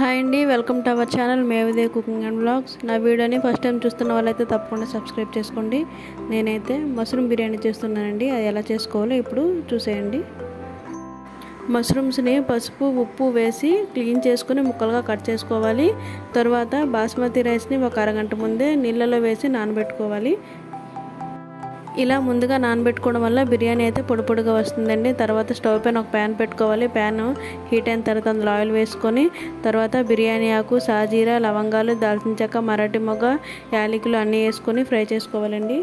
Hi అండి, welcome to our channel మేవిదే cooking and vlogs. నా వీడియోని ఫస్ట్ టైం చూస్తున్న వాళ్ళైతే తప్పకుండా సబ్స్క్రైబ్ చేసుకోండి. నేనైతే మష్రూమ్ బిర్యానీ చేస్తున్నానండి. అది ఎలా చేసుకోవాలో ఇప్పుడు చూసేయండి. మష్రూమ్స్ని పసుపు ఉప్పు వేసి క్లీన్ చేసుకుని ముక్కలుగా కట్ చేసుకోవాలి. తర్వాత బాస్మతి రైస్ని ఒక అరగంట ముందే నీళ్ళలో వేసి నానబెట్టుకోవాలి. ఇలా ముందుగా నానబెట్టుకోవడం వల్ల బిర్యానీ అయితే పొడి పొడిగా వస్తుందండి. తర్వాత స్టవ్ పైన ఒక ప్యాన్ పెట్టుకోవాలి. ప్యాన్ హీట్ అయిన తర్వాత అందులో ఆయిల్ వేసుకొని తర్వాత బిర్యానీ ఆకు, సాజీరా, లవంగాలు, దాల్చిన చెక్క, మరాఠీ మొగ్గ, యాలకులు అన్నీ వేసుకొని ఫ్రై చేసుకోవాలండి.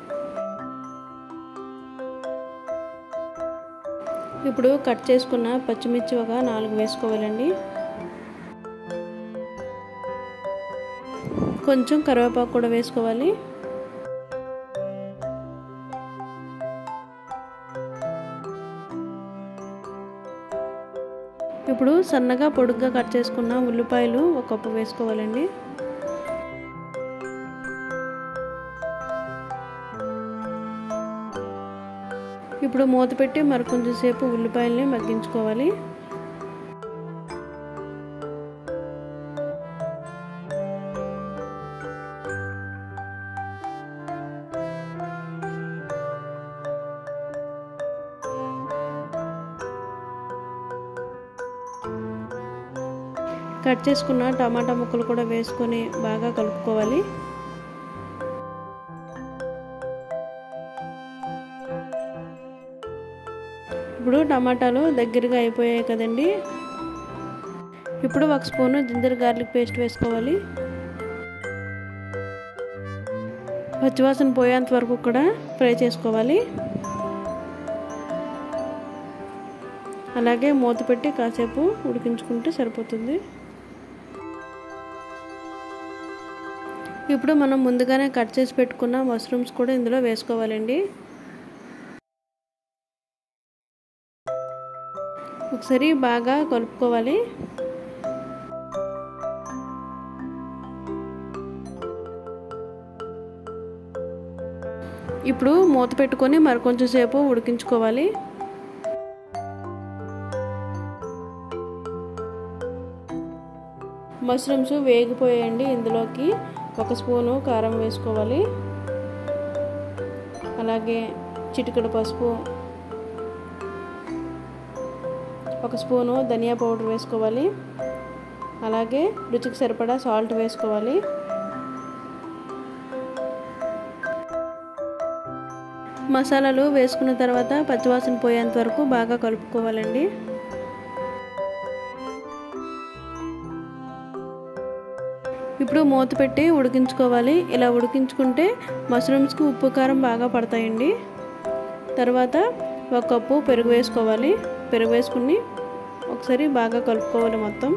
ఇప్పుడు కట్ చేసుకున్న పచ్చిమిర్చి ఒక 4 వేసుకోవాలండి. కొంచెం కరివేపాకు కూడా వేసుకోవాలి. ఇప్పుడు సన్నగా పొడుగ్గా కట్ చేసుకున్న ఉల్లిపాయలు 1 కప్పు వేసుకోవాలండి. ఇప్పుడు మూత పెట్టి మరికొంచెం సేపు ఉల్లిపాయల్ని మగ్గించుకోవాలి. కట్ చేసుకున్న టమాటా ముక్కలు కూడా వేసుకొని బాగా కలుపుకోవాలి. ఇప్పుడు టమాటాలు దగ్గరగా అయిపోయాయి కదండి. ఇప్పుడు 1 స్పూను జింజర్ గార్లిక్ పేస్ట్ వేసుకోవాలి. పచ్చివాసన పోయేంత వరకు కూడా ఫ్రై చేసుకోవాలి. అలాగే మూత పెట్టి కాసేపు ఉడికించుకుంటే సరిపోతుంది. ఇప్పుడు మనం ముందుగానే కట్ చేసి పెట్టుకున్న మష్రూమ్స్ కూడా ఇందులో వేసుకోవాలండి. ఒకసారి బాగా కలుపుకోవాలి. ఇప్పుడు మూత పెట్టుకొని మరికొంచెం సేపు ఉడికించుకోవాలి. మష్రూమ్స్ వేగిపోయాయండి. ఇందులోకి 1 స్పూను కారం వేసుకోవాలి. అలాగే చిటికెడు పసుపు, 1 స్పూను ధనియా పౌడర్ వేసుకోవాలి. అలాగే రుచికి సరిపడా సాల్ట్ వేసుకోవాలి. మసాలాలు వేసుకున్న తర్వాత పచ్చివాసన పోయేంత వరకు బాగా కలుపుకోవాలండి. ఇప్పుడు మూత పెట్టి ఉడికించుకోవాలి. ఇలా ఉడికించుకుంటే మష్రూమ్స్కి ఉప్పు కారం బాగా పడతాయండి. తర్వాత 1 కప్పు పెరుగు వేసుకోవాలి. పెరుగు వేసుకుని ఒకసారి బాగా కలుపుకోవాలి మొత్తం.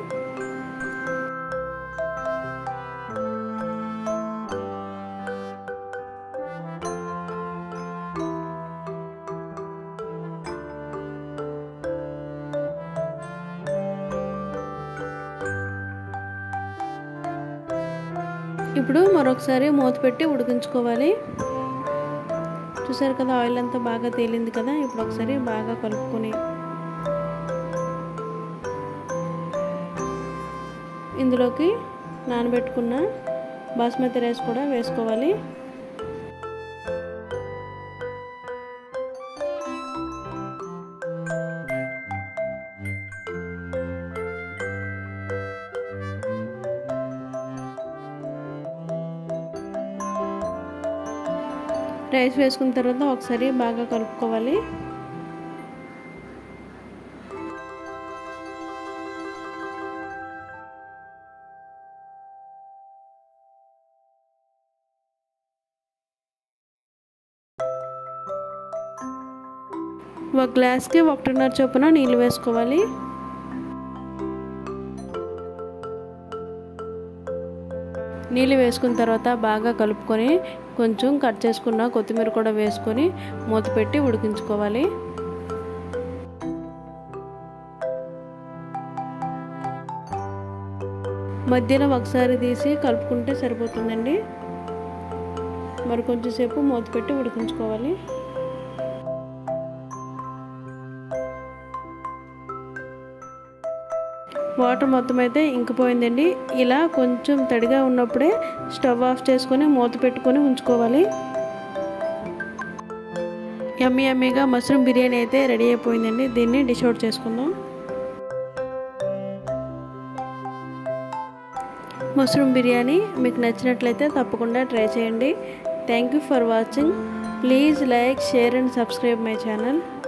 ఇప్పుడు మరొకసారి మూత పెట్టి ఉడికించుకోవాలి. చూసారు కదా, ఆయిల్ అంతా బాగా తేలింది కదా. ఇప్పుడు ఒకసారి బాగా కలుపుకొని ఇందులోకి నానబెట్టుకున్న బాస్మతి రైస్ కూడా వేసుకోవాలి. రైస్ వేసుకున్న తర్వాత ఒకసారి బాగా కలుపుకోవాలి. ఒక గ్లాస్కి 1.5 చొప్పున నీళ్ళు వేసుకోవాలి. నీళ్ళు వేసుకున్న తర్వాత బాగా కలుపుకొని కొంచెం కట్ చేసుకున్న కొత్తిమీర కూడా వేసుకొని మూత పెట్టి ఉడికించుకోవాలి. మధ్యలో ఒకసారి తీసి కలుపుకుంటే సరిపోతుందండి. మరి కొంచెం సేపు మూత పెట్టి ఉడికించుకోవాలి. వాటర్ మొత్తం అయితే ఇంకిపోయిందండి. ఇలా కొంచెం తడిగా ఉన్నప్పుడే స్టవ్ ఆఫ్ చేసుకొని మూత పెట్టుకొని ఉంచుకోవాలి. యమ్మీ యమ్మీగా మష్రూమ్ బిర్యానీ అయితే రెడీ అయిపోయిందండి. దీన్ని డిష్ అవుట్ చేసుకుందాం. మష్రూమ్ బిర్యానీ మీకు నచ్చినట్లయితే తప్పకుండా ట్రై చేయండి. Thank you for watching. Please like, share and subscribe my channel.